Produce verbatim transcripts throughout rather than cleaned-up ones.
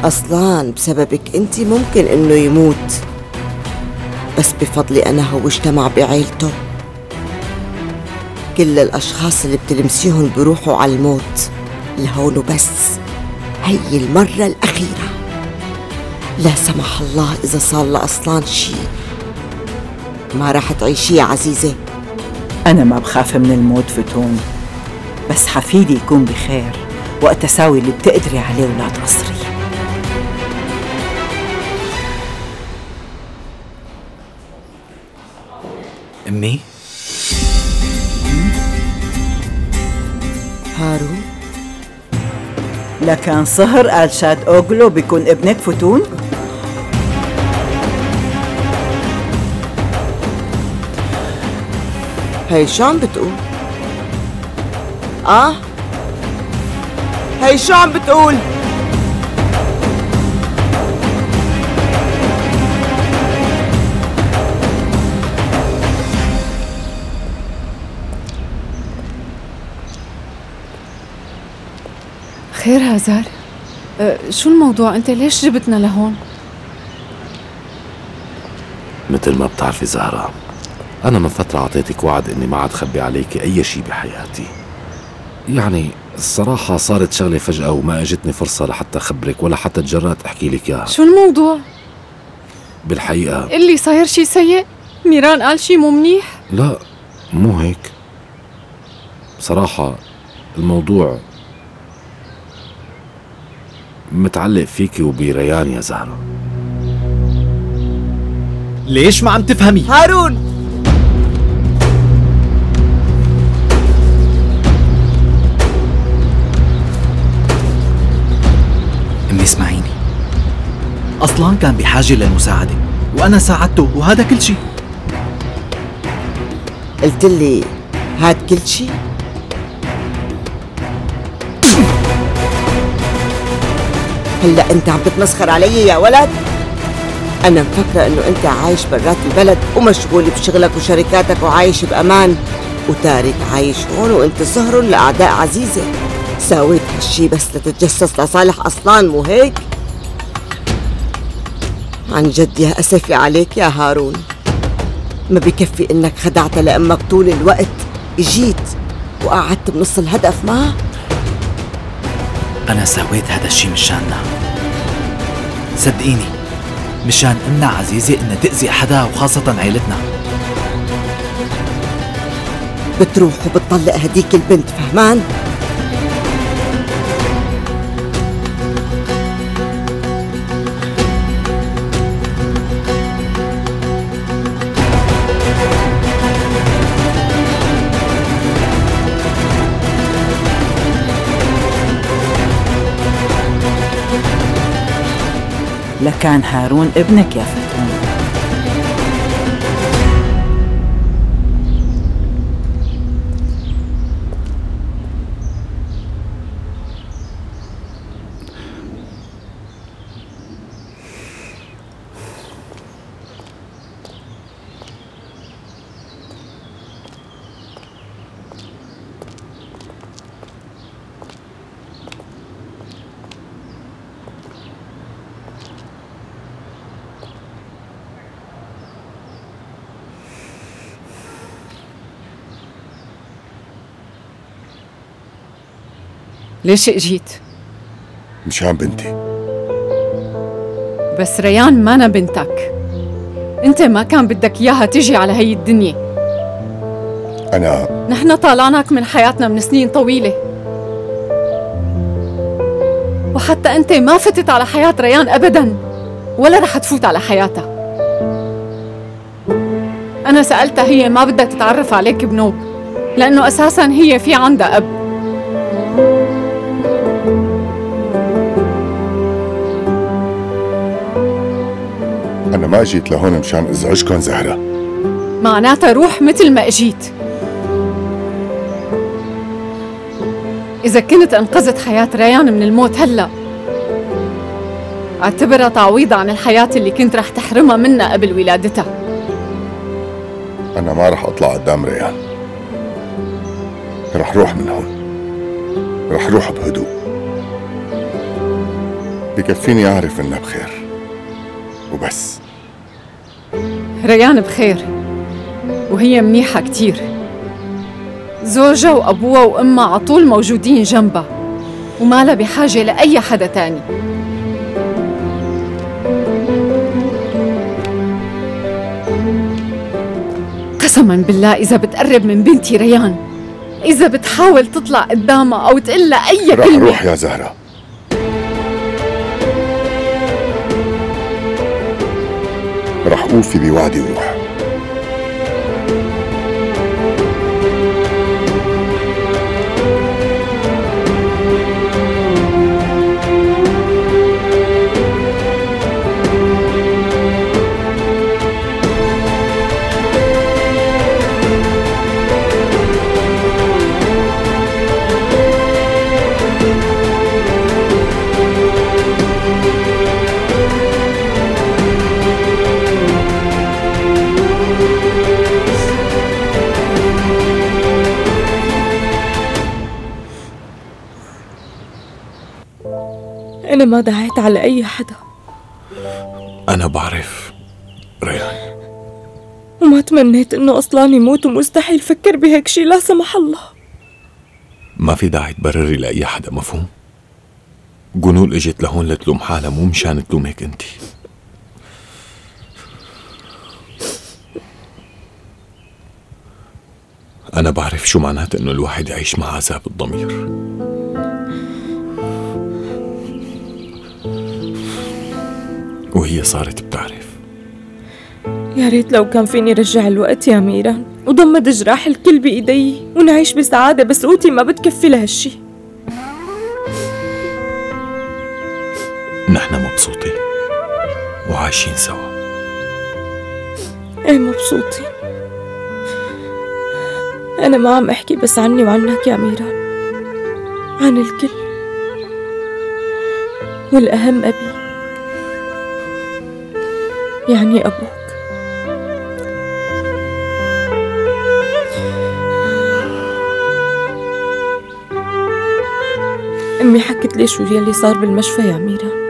أصلاً بسببك أنت ممكن إنه يموت، بس بفضلي أنا هو اجتمع بعيلته. كل الأشخاص اللي بتلمسيهم بيروحوا على الموت لهون وبس، هي المرة الأخيرة. لا سمح الله إذا صار لأصلاً شي ما راح تعيشي يا عزيزة. أنا ما بخاف من الموت فتون، بس حفيدي يكون بخير وقت أساوي اللي بتقدري عليه ولا تقصري. أمي؟ هارون؟ لكان صهر قال شاد أوغلو بيكون ابنك فتون؟ هي شو عم بتقول؟ آه؟ هي شو عم بتقول؟ خير هزار؟ أه شو الموضوع؟ أنت ليش جبتنا لهون؟ مثل ما بتعرفي زهرة، أنا من فترة عطيتك وعد إني ما عاد خبي عليكي أي شي بحياتي. يعني الصراحة صارت شغلة فجأة وما اجتني فرصة لحتى أخبرك ولا حتى تجرأت أحكي لك إياها. شو الموضوع؟ بالحقيقة اللي صاير شي سيء؟ ميران قال شي مو منيح؟ لا مو هيك. بصراحة الموضوع متعلق فيكي وبريان يا زهرة. ليش ما عم تفهمي؟ هارون! أمي اسمعيني، أصلاً كان بحاجة للمساعدة وأنا ساعدته وهذا كل شي. قلت لي هاد كل شي؟ هلا انت عم بتمسخر علي يا ولد؟ انا مفكره انه انت عايش برات البلد ومشغول بشغلك وشركاتك وعايش بامان، وتارك عايش هون وانت سهر لاعداء عزيزه. ساويت هالشي بس لتتجسس لصالح اصلان، مو هيك؟ عن جد يا اسفي عليك يا هارون، ما بكفي انك خدعت لامك طول الوقت، اجيت وقعدت بنص الهدف معه. أنا سويت هذا الشي مشاننا، صدقيني، مشان امنع عزيزة إنها تأذي حدا وخاصة عيلتنا. بتروح وبتطلق هديك البنت، فهمان؟ لكان هارون ابنك يا فتون. ليش اجيت؟ مشان بنتي. بس ريان مانا بنتك، انت ما كان بدك اياها تجي على هي الدنيا. أنا نحن طالعناك من حياتنا من سنين طويلة، وحتى انت ما فتت على حياة ريان ابدا، ولا رح تفوت على حياتها. انا سألتها، هي ما بدها تتعرف عليك بنوب، لانه اساسا هي في عندها اب. أنا ما أجيت لهون مشان أزعجكم زهرة. معناتها روح مثل ما اجيت. إذا كنت أنقذت حياة ريان من الموت هلأ، اعتبرها تعويض عن الحياة اللي كنت رح تحرمها منها قبل ولادتها. أنا ما رح أطلع قدام ريان، رح روح من هون، رح روح بهدوء. بكفيني أعرف إنها بخير وبس. ريان بخير وهي منيحة كتير، زوجها وأبوها وأمها عطول موجودين جنبها وما لها بحاجة لأي حدا تاني. قسماً بالله إذا بتقرب من بنتي ريان، إذا بتحاول تطلع قدامها أو تقول لها أي رح كلمة، روح يا زهرة. رح أوفي بوعدي وروح. أنا ما دعيت على أي حدا. أنا بعرف ريان، وما تمنيت إنه أصلاً يموت، ومستحيل فكر بهيك شي لا سمح الله. ما في داعي تبرري لأي حدا، مفهوم؟ جنول اجت لهون لتلوم حالها، مو مشان تلومك انتي. أنا بعرف شو معنات إنه الواحد يعيش مع عذاب الضمير. وهي صارت بتعرف. يا ريت لو كان فيني رجع الوقت يا ميران وضمد جراح الكل بإيدي ونعيش بسعادة، بس قوتي ما بتكفي لهالشي. نحن مبسوطين وعايشين سوا. ايه مبسوطين. أنا ما عم أحكي بس عني وعنك يا ميران، عن الكل، والأهم أبي، يعني أبوك. أمي حكت لي شو يلي صار بالمشفى يا ميران،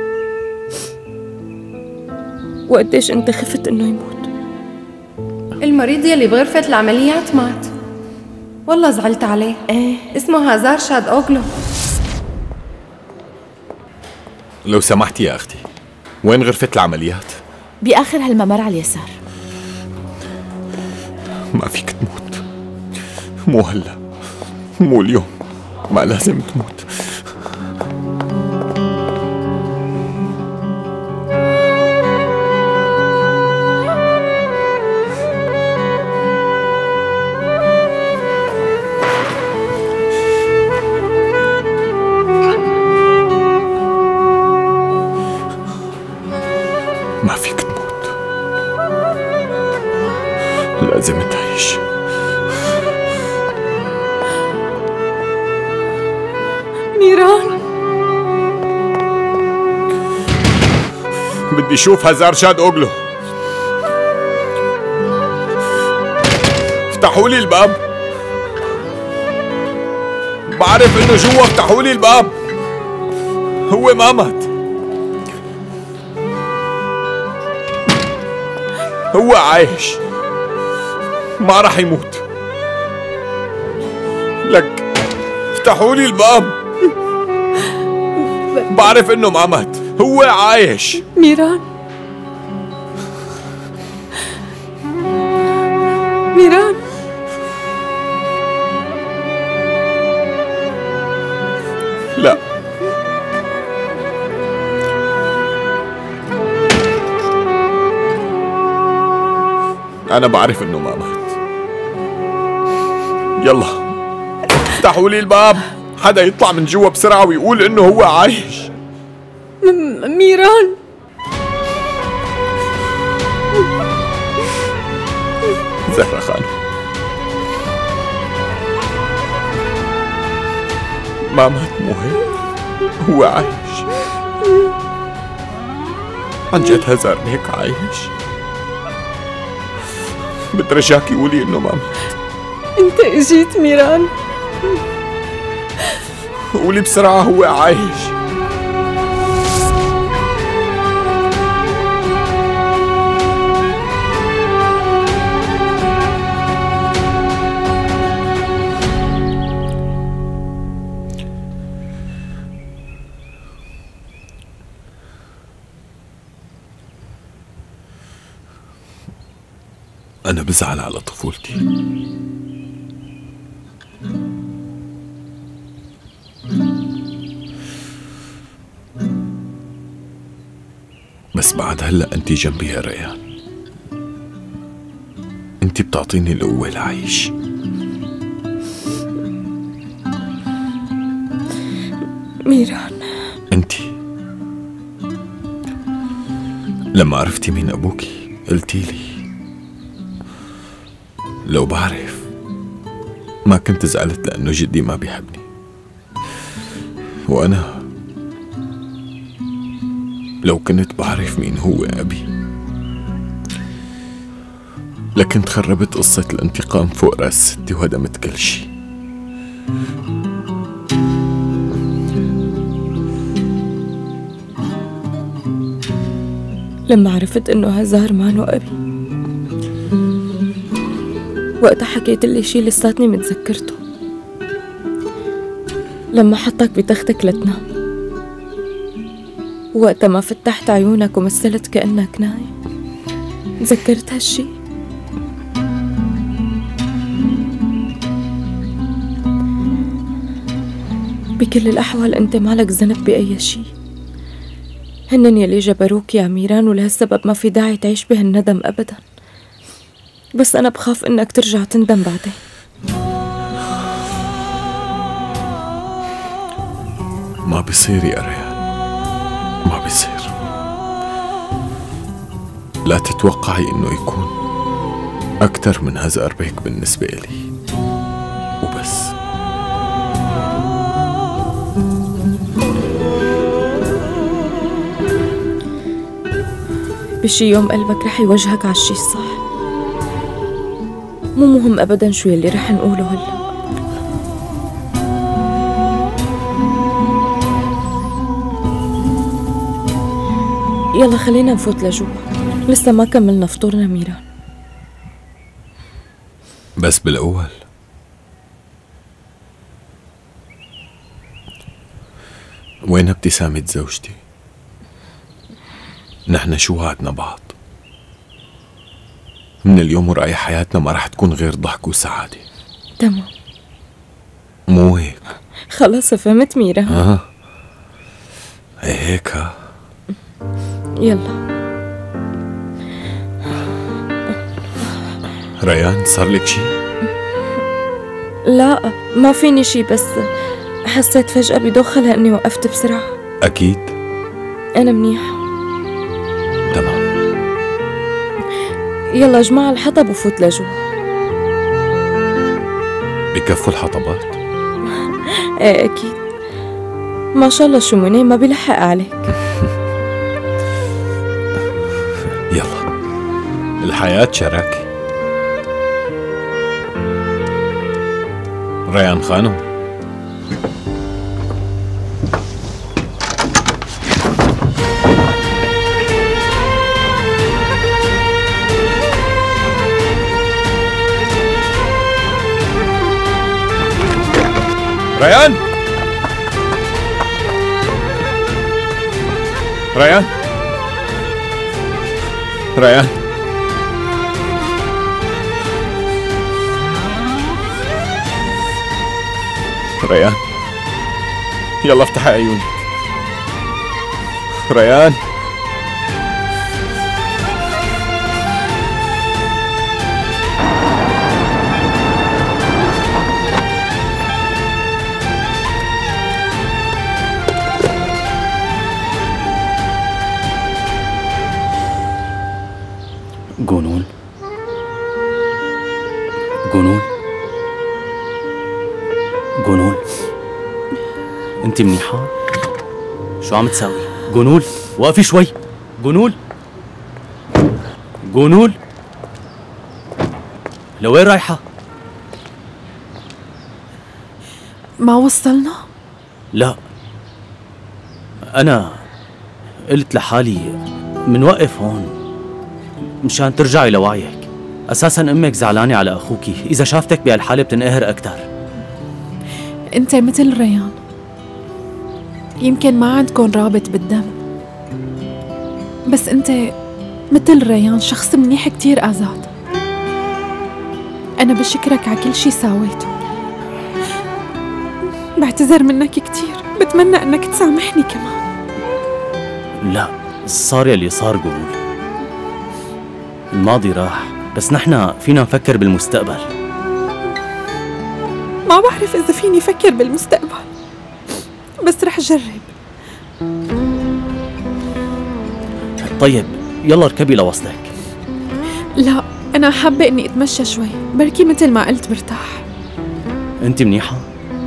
وقديش أنت خفت إنه يموت. المريض يلي بغرفة العمليات مات، والله زعلت عليه. ايه اسمه هازار شاد أوغلو. لو سمحتي يا أختي، وين غرفة العمليات؟ بآخر هالممر على اليسار. ما فيك تموت، مو هلا، مو اليوم، ما لازم تموت. ما فيك تموت، لازم تعيش. ميران، بدي اشوف هازار شاد اوغلو. افتحوا لي الباب، بعرف انه جوا، افتحوا لي الباب. هو ما مات، هو عايش، ما راح يموت. لك افتحوا لي الباب، بعرف انه ما مات، هو عايش. ميران، ميران، لا، أنا بعرف إنه ما مات. يلا افتحوا لي الباب، حدا يطلع من جوا بسرعة ويقول إنه هو عايش. ميران، زهرة خانم، ما مات، مو هيك، هو عايش. عن جد هزار هيك عايش. بترجاكي قولي انه ما مات. انت اجيت ميران، قولي بسرعة هو عايش. أنا بزعل على طفولتي. بس بعد هلأ أنتِ جنبي يا ريان. أنتِ بتعطيني القوة لأعيش. ميران، أنتِ لما عرفتي مين أبوكي قلتي لي لو بعرف ما كنت زعلت لأنه جدي ما بيحبني. وأنا لو كنت بعرف مين هو أبي لكنت خربت قصة الانتقام فوق راس ستي وهدمت كل شي. لما عرفت انه هزار مانو ابي، وقتها حكيت لي شي لساتني متذكرته. لما حطك بتختك لتنام، وقتها ما فتحت عيونك ومثلت كأنك نايم، تذكرت هالشي؟ بكل الأحوال أنت مالك ذنب بأي شي. هنن يلي جبروك يا ميران، ولهالسبب ما في داعي تعيش بهالندم أبدا. بس أنا بخاف إنك ترجع تندم بعدين. ما بيصير يا ريان، ما بيصير. لا تتوقعي إنه يكون أكتر من هزار بيك بالنسبة إلي وبس. بشي يوم قلبك رح يوجهك عالشي الصح. مو مهم أبدا شو يلي رح نقوله هلا. يلا خلينا نفوت لجوا، لسه ما كملنا فطورنا ميران. بس بالأول وين ابتسامة زوجتي؟ نحن شو وعدنا بعض؟ من اليوم ورايح حياتنا ما رح تكون غير ضحك وسعادة. تمام، مو هيك؟ خلاص فهمت ميران. اه هيك. ها يلا ريان، صار لك شي؟ لا ما فيني شي، بس حسيت فجأة بدوخة لأني وقفت بسرعة. أكيد أنا منيحة. تمام، يلا اجمع الحطب وفوت لجوا. بكفوا الحطبات؟ ايه أكيد، ما شاء الله شو مني ما بيلحق عليك. يلا، الحياة شراكة. ريان خانم، ريان ريان ريان ريان يلا افتحي عيونك. ريان جنون جنون جنون، انت منيحة؟ شو عم تساوي؟ جنول وقفي شوي. جنول جنول لوين رايحة؟ ما وصلنا؟ لا، أنا قلت لحالي منوقف هون مشان ترجعي لوعيك. أساساً أمك زعلانة على أخوكي، إذا شافتك بهالحالة بتنقهر أكتر. أنت مثل ريان، يمكن ما عندكن رابط بالدم، بس أنت مثل ريان شخص منيح كتير آزاد. أنا بشكرك على كل شي ساويته. بعتذر منك كتير، بتمنى أنك تسامحني كمان. لا، صار يلي صار قبول. الماضي راح، بس نحن فينا نفكر بالمستقبل. ما بعرف إذا فيني فكر بالمستقبل، بس رح جرب. طيب يلا اركبي لوصلك. لا، أنا حابة إني أتمشى شوي، بركي مثل ما قلت برتاح. أنت منيحة؟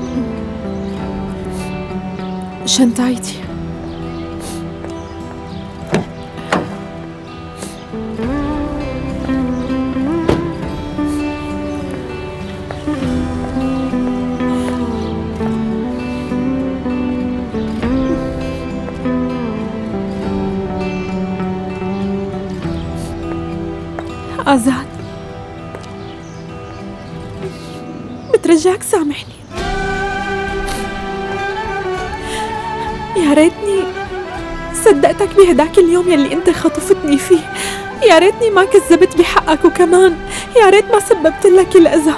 شنطايتي. آزاد، بترجاك سامحني. يا ريتني صدقتك بهداك اليوم يلي انت خطفتني فيه. يا ريتني ما كذبت بحقك، وكمان يا ريت ما سببت لك الأذى.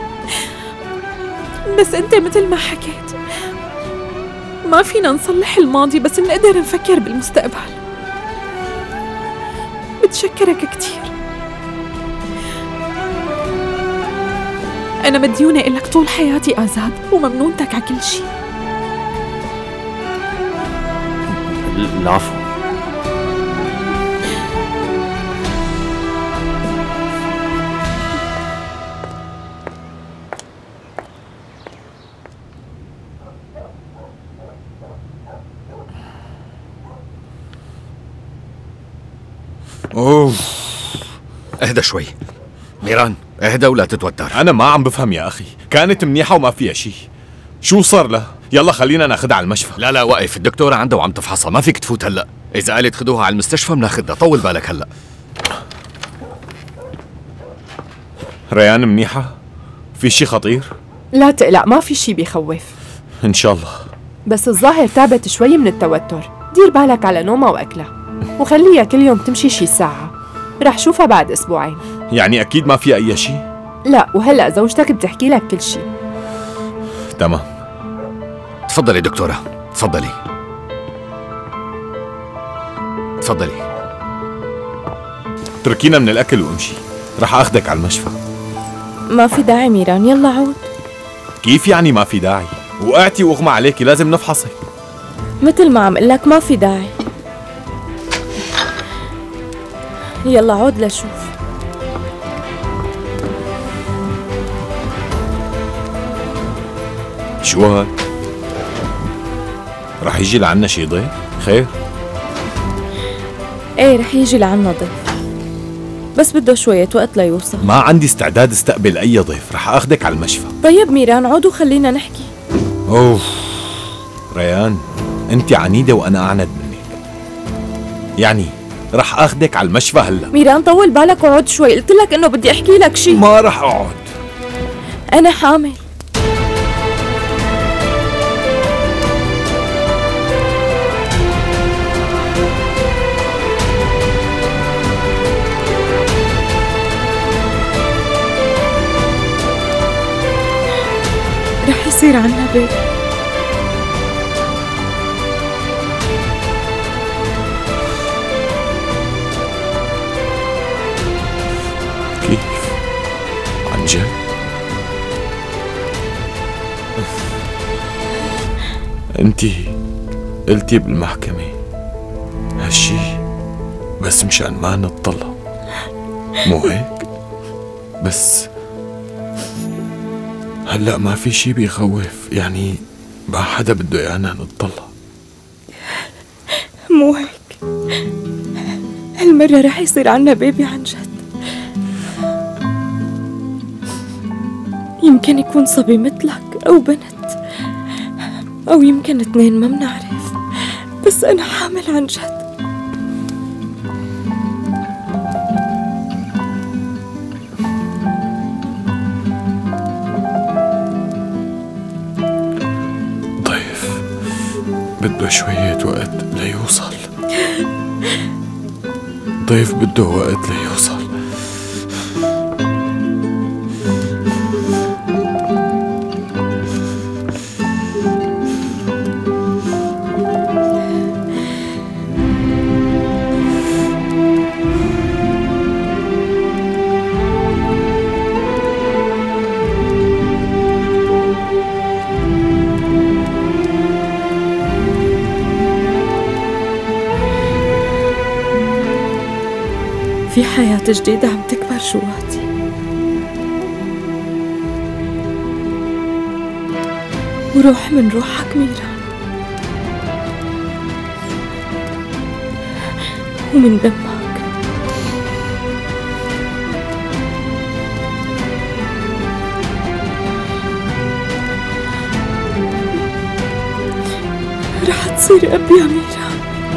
بس انت مثل ما حكيت ما فينا نصلح الماضي، بس بنقدر نفكر بالمستقبل. بتشكرك كتير. أنا مديونة إلك طول حياتي آزاد، وممنونتك على كل شي. العفو. اوه، اهدى شوي ميران، اهدى ولا تتوتر. انا ما عم بفهم يا اخي، كانت منيحة وما فيها شي. شو صار لها؟ يلا خلينا ناخدها على المشفى. لا لا وقف، الدكتورة عندها وعم تفحصها، ما فيك تفوت هلا. إذا قالت خدوها على المستشفى بناخدها، طول بالك هلا. ريان منيحة؟ في شي خطير؟ لا تقلق، ما في شي بيخوف. ان شاء الله. بس الظاهر تعبت شوي من التوتر، دير بالك على نومها واكلها، وخليها كل يوم تمشي شي ساعة. رح شوفها بعد اسبوعين. يعني اكيد ما في اي شي؟ لا، وهلا زوجتك بتحكي لك كل شي. تمام. تفضلي دكتورة، تفضلي تفضلي. تركينا من الاكل وامشي، رح اخدك على المشفى. ما في داعي ميران، يلا عود. كيف يعني ما في داعي؟ وقعتي واغمى عليكي، لازم نفحصك. مثل ما عم قلك ما في داعي. يلا عود لشوف. شو هاد؟ رح يجي لعنا شي ضيف؟ خير؟ ايه رح يجي لعنا ضيف، بس بده شوية وقت ليوصل. ما عندي استعداد استقبل أي ضيف، رح أخدك على المشفى. طيب ميران عود وخلينا نحكي. أوف ريان، أنت عنيدة وأنا أعند منك. يعني رح أخدك على المشفى هلا. ميران طول بالك وعود شوي، قلت لك إنه بدي أحكي لك شي. ما رح أقعد، أنا حامل. رح يصير عنا بيت. كيف؟ عن جد؟ انتي قلتي بالمحكمة هالشي بس مشان ما نتطلق، مو هيك؟ بس هلأ ما في شي بيخوف، يعني ما حدا بده ايانا نتطلق. مو هيك، هالمرة رح يصير عنا بيبي عن جد. يمكن يكون صبي مثلك أو بنت، أو يمكن اثنين، ما بنعرف، بس أنا حامل عن جد. بده شوية وقت ليوصل، ضيف بده وقت ليوصل. في حياة جديدة عم تكبر جواتي. وروح من روحك ميران، ومن دمك. رح تصير أب يا ميران.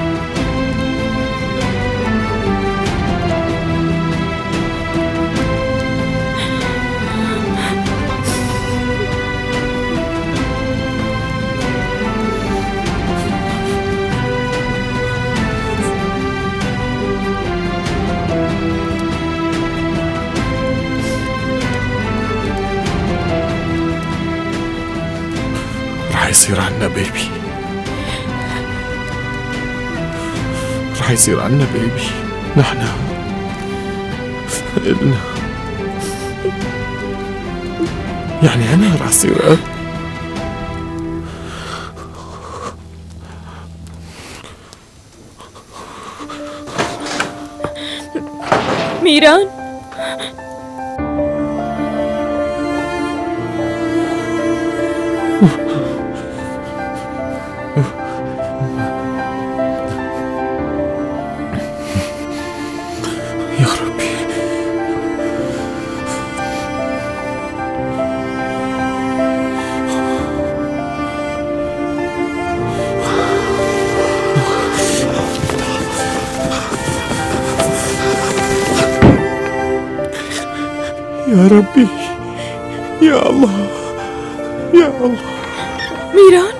رح يصير عنا بيبي، رح يصير عنا بيبي. نحن إلنا، يعني أنا رح أصير أب. ميران، يا ربي. يا ربي، يا الله، يا الله. ميران،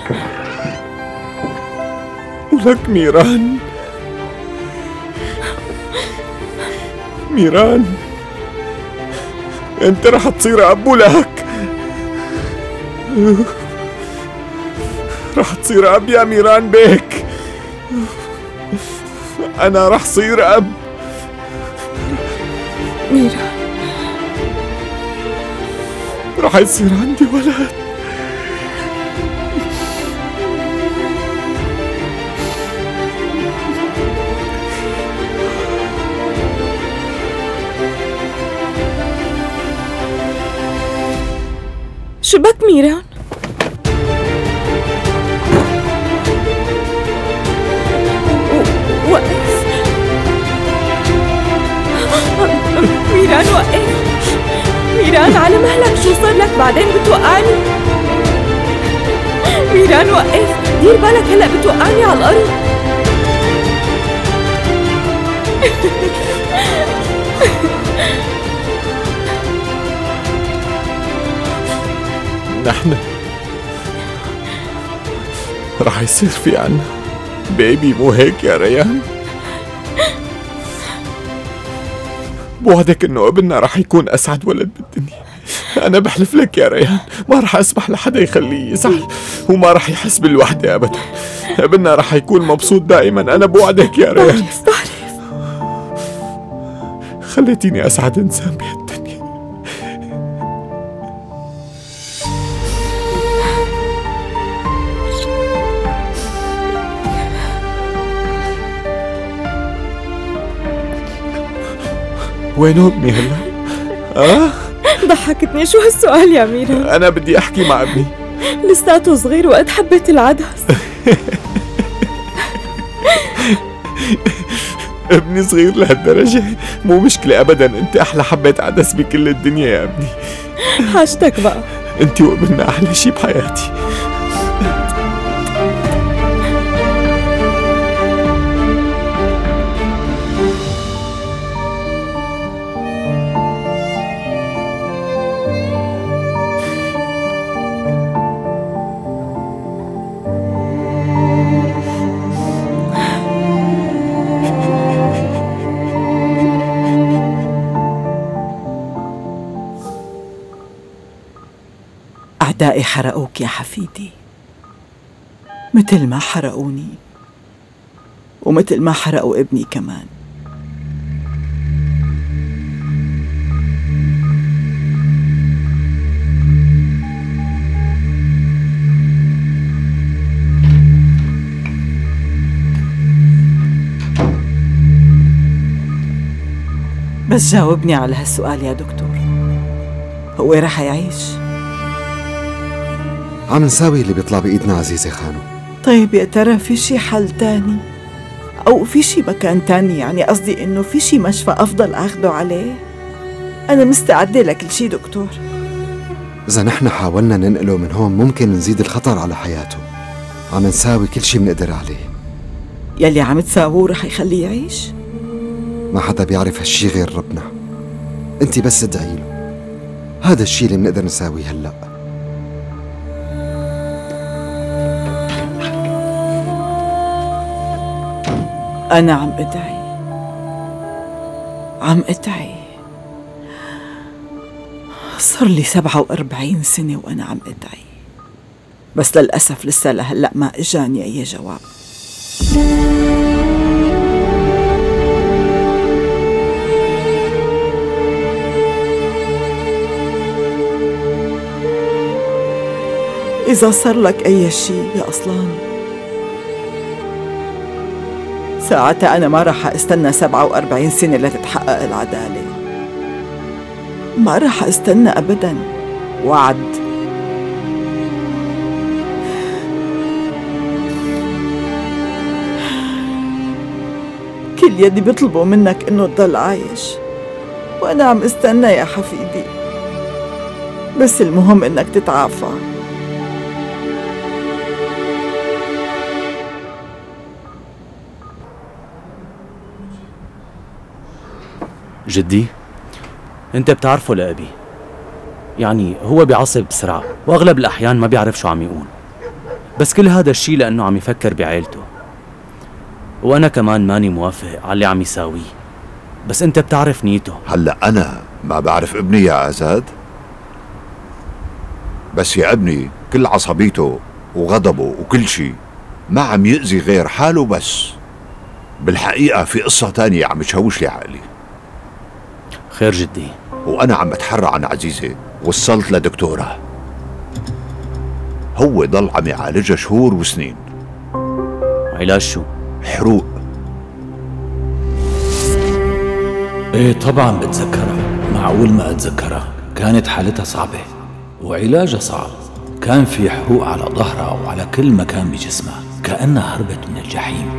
ولك ميران، ميران، انت رح تصير اب ولك، رح تصير اب يا ميران بيك. انا رح صير اب. ميران، رح يصير عندي ولد. شبك ميران؟ وقف ميران، وقف ميران، على مهلك. شو صار لك؟ بعدين بتوقعني. ميران وقف، دير بالك هلأ بتوقعني على الأرض. نحن رح يصير في عنا بيبي، مو هيك يا ريان؟ بوعدك انه ابننا رح يكون اسعد ولد بالدنيا. انا بحلف لك يا ريان ما رح اسمح لحدا يخليه يزعل، وما رح يحس بالوحدة ابدا. ابننا رح يكون مبسوط دائما، انا بوعدك يا ريان. بعرف بعرف. خليتيني اسعد انسان بهالدنيا. وين ابني هلا؟ اه؟ ضحكتني. شو هالسؤال يا ميران؟ انا بدي احكي مع ابني. لساته صغير وقد حبة العدس. ابني صغير لهالدرجة؟ مو مشكلة ابدا، انت احلى حبة عدس بكل الدنيا يا ابني. حاجتك بقى. انت وابننا احلى شي بحياتي. أعدائي حرقوك يا حفيدي، مثل ما حرقوني ومثل ما حرقوا ابني كمان. بس جاوبني على هالسؤال يا دكتور، هو رح يعيش؟ عم نساوي اللي بيطلع بإيدنا عزيزة خانو. طيب يا ترى في شي حل تاني؟ أو في شي مكان تاني؟ يعني قصدي إنه في شي مشفى أفضل أخده عليه؟ أنا مستعدة لكل شي دكتور. إذا نحن حاولنا ننقله من هون ممكن نزيد الخطر على حياته. عم نساوي كل شي بنقدر عليه. يلي عم تساووه رح يخليه يعيش؟ ما حدا بيعرف هالشي غير ربنا. انت بس ادعي له. هذا الشي اللي بنقدر نساويه هلأ. أنا عم أدعي عم أدعي صار لي سبعة وأربعين سنة وأنا عم أدعي، بس للأسف لسه لهلأ ما إجاني أي جواب. إذا صار لك أي شيء يا أصلان ساعتها أنا ما رح استنى سبعة وأربعين سنة لتتحقق العدالة، ما رح استنى أبداً، وعد. كل يدي بيطلبوا منك إنه تضل عايش وأنا عم استنى يا حفيدي، بس المهم إنك تتعافى. جدي، انت بتعرفه لأبي، يعني هو بيعصب بسرعة وأغلب الأحيان ما بيعرف شو عم يقول، بس كل هذا الشي لأنه عم يفكر بعيلته، وأنا كمان ماني موافق على اللي عم يساويه، بس انت بتعرف نيته. هلأ أنا ما بعرف ابني يا أزاد؟ بس يا ابني كل عصبيته وغضبه وكل شي ما عم يأذي غير حاله بس. بالحقيقة في قصة تانية عم تشوش لي عقلي. خير جدي؟ وأنا عم بتحرى عن عزيزة، وصلت لدكتورة، هو ضل عم يعالجها شهور وسنين. علاج شو؟ حروق. ايه طبعا بتذكرها، معقول ما اتذكرها؟ كانت حالتها صعبة وعلاجها صعب، كان في حروق على ظهرها وعلى كل مكان بجسمها، كأنها هربت من الجحيم.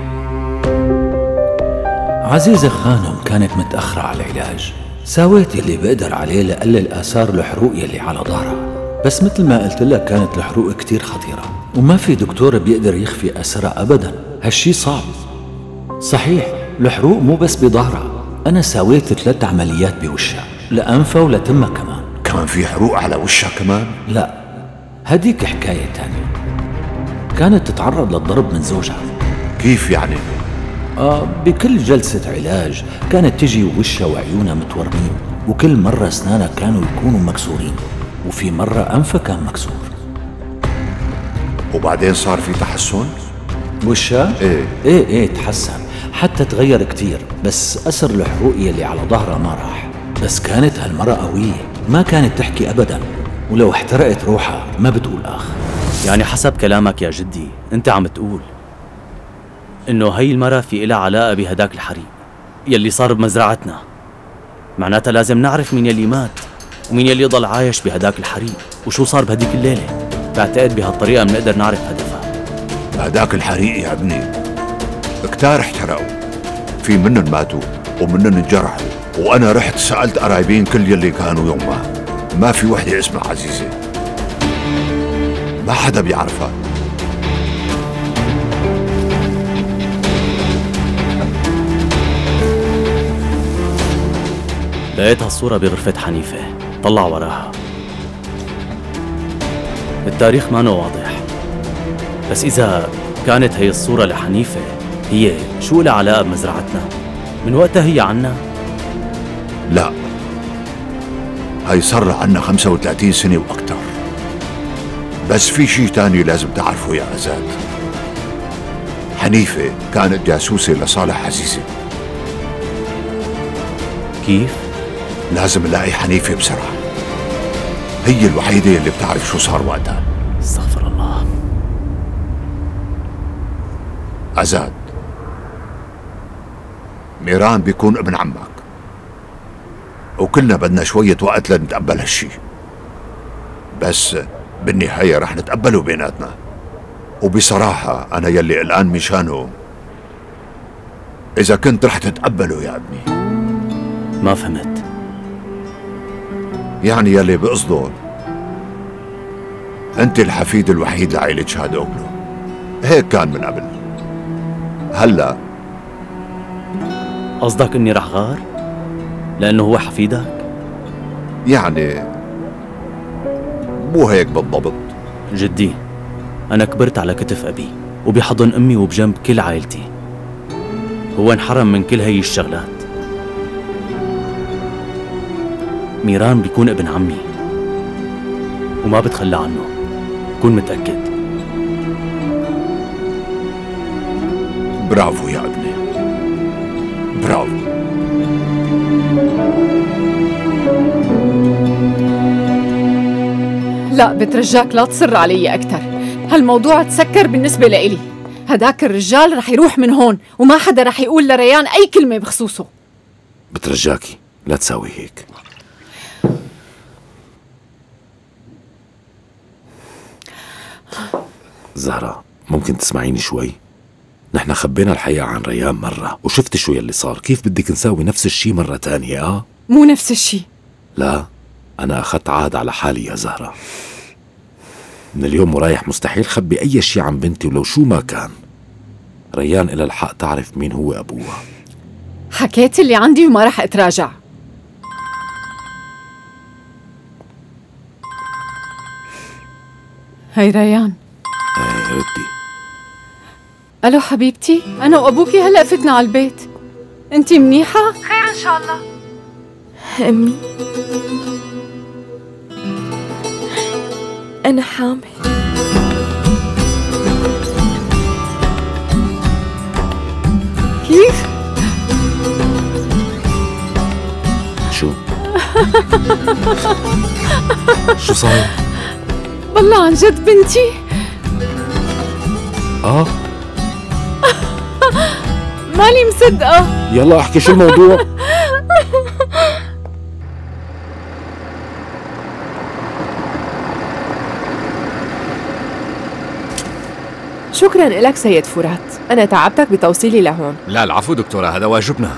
عزيزة خانم كانت متأخرة على العلاج، سويت اللي بقدر عليه لقلل آثار الحروق يلي على ظهرها، بس مثل ما قلت لك كانت الحروق كتير خطيرة وما في دكتور بيقدر يخفي أثرها أبدا، هالشي صعب. صحيح الحروق مو بس بظهرها، أنا سويت ثلاث عمليات بوشها، لأنفها ولتمها كمان. كمان في حروق على وشها كمان؟ لا، هديك حكاية تانية. كانت تتعرض للضرب من زوجها. كيف يعني؟ آه بكل جلسة علاج كانت تجي ووشها وعيونها متورمين، وكل مرة أسنانها كانوا يكونوا مكسورين، وفي مرة أنفها كان مكسور. وبعدين صار في تحسن؟ وشها؟ ايه ايه ايه تحسن، حتى تغير كتير، بس أثر الحروق يلي على ظهرها ما راح. بس كانت هالمرة قوية، ما كانت تحكي أبدا، ولو احترقت روحها ما بتقول آخ. يعني حسب كلامك يا جدي انت عم تقول انه هي المرة في إلها علاقة بهداك الحريق يلي صار بمزرعتنا، معناتها لازم نعرف مين يلي مات ومين يلي ضل عايش بهداك الحريق وشو صار بهديك الليلة. بعتقد بهالطريقة بنقدر نعرف هدفها. بهداك الحريق يا ابني كتار احترقوا، في منن ماتوا ومنن انجرحوا، وانا رحت سألت قرايبين كل يلي كانوا يومها، ما في وحدة اسمها عزيزة، ما حدا بيعرفها. لقيت هالصورة بغرفة حنيفة، طلع وراها. التاريخ مانو واضح، بس إذا كانت هي الصورة لحنيفة، هي شو لها علاقة بمزرعتنا؟ من وقتها هي عنا؟ لا، هي صار عنا خمسة وثلاثين سنة وأكتر. بس في شي تاني لازم تعرفه يا أزاد. حنيفة كانت جاسوسة لصالح عزيزة. كيف؟ لازم نلاقي حنيفة بسرعة، هي الوحيدة اللي بتعرف شو صار وقتها. استغفر الله. أزاد، ميران بيكون ابن عمك، وكلنا بدنا شوية وقت لنتقبل هالشي، بس بالنهاية رح نتقبله بيناتنا. وبصراحة أنا يلي الآن مشانه إذا كنت رح تتقبله يا ابني. ما فهمت. يعني يلي بقصده أنت الحفيد الوحيد لعائلة شهاد أوكلو، هيك كان من قبل. هلا قصدك إني رح غار؟ لأنه هو حفيدك؟ يعني مو هيك بالضبط. جدي، أنا كبرت على كتف أبي وبحضن أمي وبجنب كل عائلتي. هو انحرم من كل هي الشغلات. ميران بيكون ابن عمي وما بتخلى عنه، كون متأكد. برافو يا ابني، برافو. لا بترجاك لا تصر علي أكتر، هالموضوع تسكر بالنسبة لإلي. هداك الرجال رح يروح من هون وما حدا رح يقول لريان أي كلمة بخصوصه. بترجاكي لا تساوي هيك. زهرة، ممكن تسمعيني شوي؟ نحن خبينا الحقيقة عن ريان مرة وشفت شو يلي صار، كيف بدك نساوي نفس الشي مرة تانية؟ اه مو نفس الشي. لا، أنا أخذت عهد على حالي يا زهرة. من اليوم ورايح مستحيل خبي أي شي عن بنتي ولو شو ما كان. ريان إلى الحق تعرف مين هو أبوها. حكيت اللي عندي وما رح أتراجع. هاي ريان. ايه ردي. ألو حبيبتي، أنا وأبوكي هلأ فتنا على البيت. أنتي منيحة؟ خير إن شاء الله. أمي، أنا حامل. كيف؟ شو؟ شو صاير؟ والله عن جد بنتي؟ آه مالي مصدقة. يلا احكي شو الموضوع؟ شكرا لك سيد فرات، أنا تعبتك بتوصيلي لهون. لا العفو دكتورة، هذا واجبنا.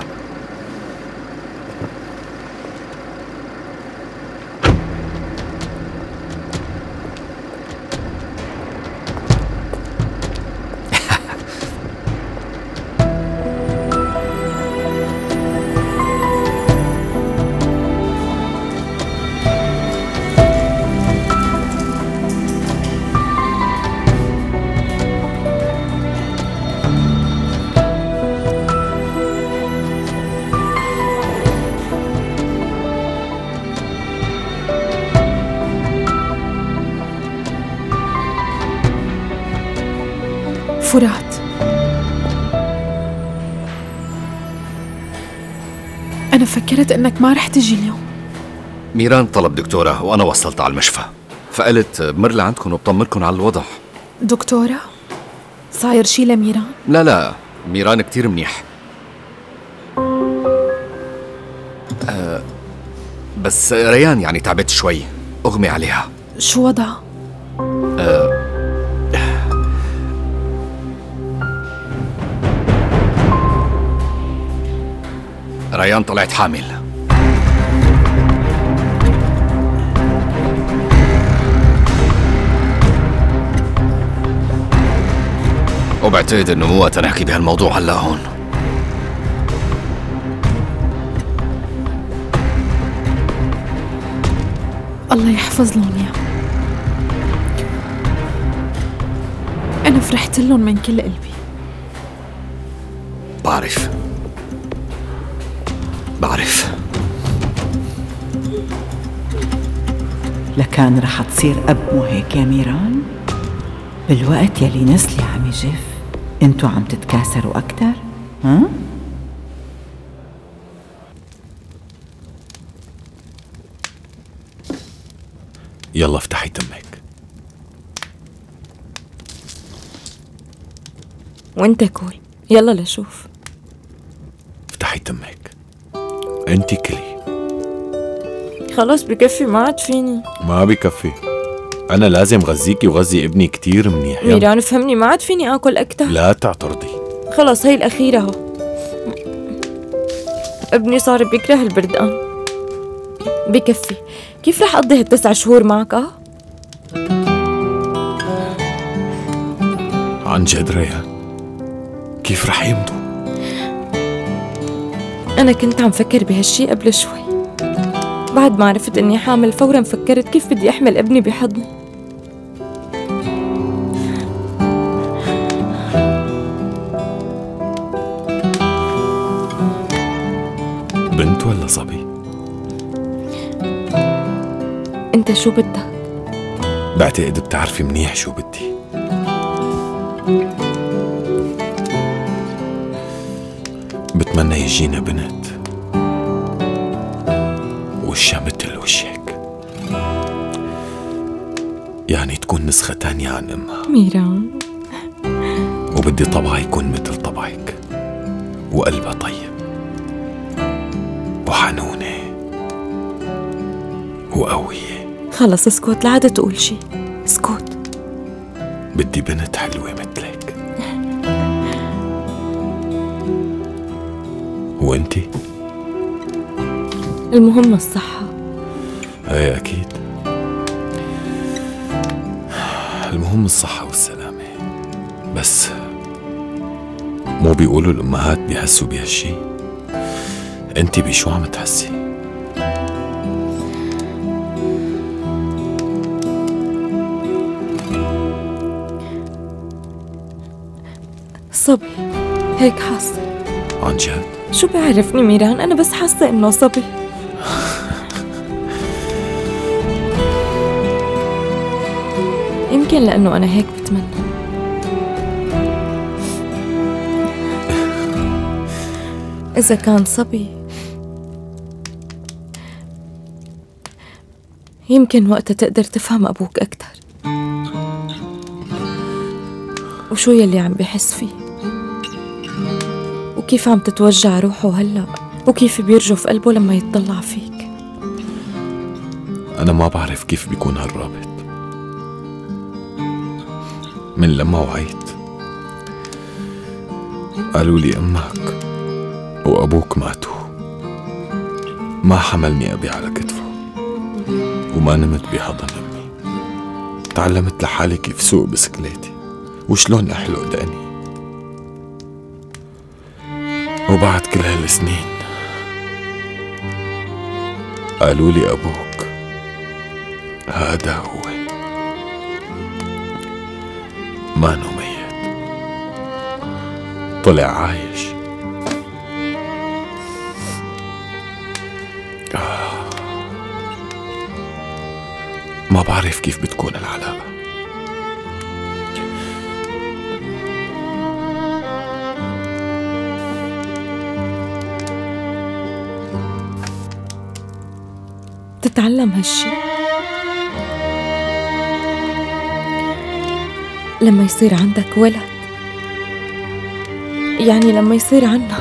فرات، أنا فكرت إنك ما رح تجي اليوم. ميران طلب دكتورة وأنا وصلت على المشفى، فقلت بمر لعندكم وبطمنكم على الوضع. دكتورة؟ صاير شي لميران؟ لا لا، ميران كتير منيح. أه بس ريان يعني تعبت شوي، أغمي عليها. شو وضعها؟ أه ريان طلعت حامل. وبعتقد انه مو وقت نحكي بهالموضوع هلا هون. الله يحفظ لهم يا. أنا فرحت لهم من كل قلبي. بعرف بعرف لكان رح تصير أب مو هيك يا ميران؟ بالوقت يلي نسلي عم يجف انتو عم تتكاثروا أكتر؟ ها؟ يلا افتحي تمك. وانت كول، يلا لشوف. افتحي تمك، انت كلي. خلاص بكفي، ما عاد فيني. ما بكفي، أنا لازم غذيكي وغذي ابني كتير منيح. ميران فهمني، ما عاد فيني آكل أكتر. لا تعترضي. خلاص هي الأخيرة هو. ابني صار بيكره البردقان. بكفي. كيف رح أقضي هالتسع شهور معك؟ آه عن جد ريان، كيف رح يمضوا؟ أنا كنت عم فكر بهالشي قبل شوي. بعد ما عرفت إني حامل فورا فكرت كيف بدي أحمل ابني بحضني. بنت ولا صبي؟ أنت شو بدك؟ بعتقد بتعرفي منيح شو بدي. بتمنى يجينا بنت وشها مثل وشك، يعني تكون نسخة تانية عن أمها. ميران، وبدي طبعها يكون مثل طبعك، وقلبها طيب وحنونة وقوية. خلص اسكت، لا عاد تقول شي، اسكت. بدي بنت حلوة مثلك. وانتي؟ المهم الصحة. ايه أكيد، المهم الصحة والسلامة. بس مو بيقولوا الأمهات بيحسوا بهالشي؟ انتي بشو عم تحسي؟ صبي، هيك حاسة. عن جد؟ شو بيعرفني ميران، أنا بس حاسة إنه صبي. يمكن لأنه أنا هيك بتمنى. إذا كان صبي يمكن وقتها تقدر تفهم أبوك أكتر، وشو يلي عم بيحس فيه، وكيف عم تتوجع روحه هلأ، وكيف بيرجف قلبه لما يتطلع فيك. أنا ما بعرف كيف بيكون هالرابط. من لما وعيت قالوا لي أمك وأبوك ماتوا، ما حملني أبي على كتفه، وما نمت بحضن أمي. تعلمت لحالي كيف سوق بسكليتي وشلون أحلق دقني. وبعد كل هالسنين قالوا لي أبوك هذا هو، ما نو ميت، طلع عايش. آه. ما بعرف كيف بتكون العلاقة. تتعلم هالشي لما يصير عندك ولد، يعني لما يصير عنا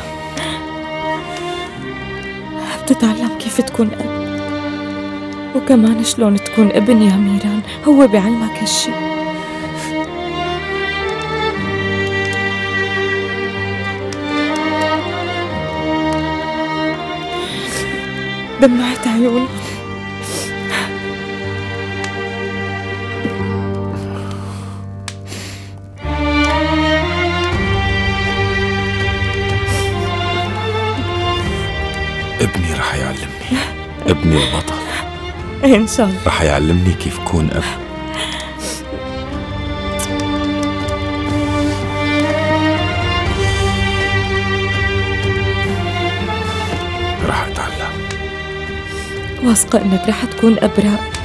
بتتعلم كيف تكون أب، وكمان شلون تكون ابن. يا ميران هو بيعلمك هالشي. دمعت عيوني. ابني رح يعلمني، ابني البطل إن شاء الله رح يعلمني كيف كون أب. رح أتعلم. واثقة إنك رح تكون أب رائع.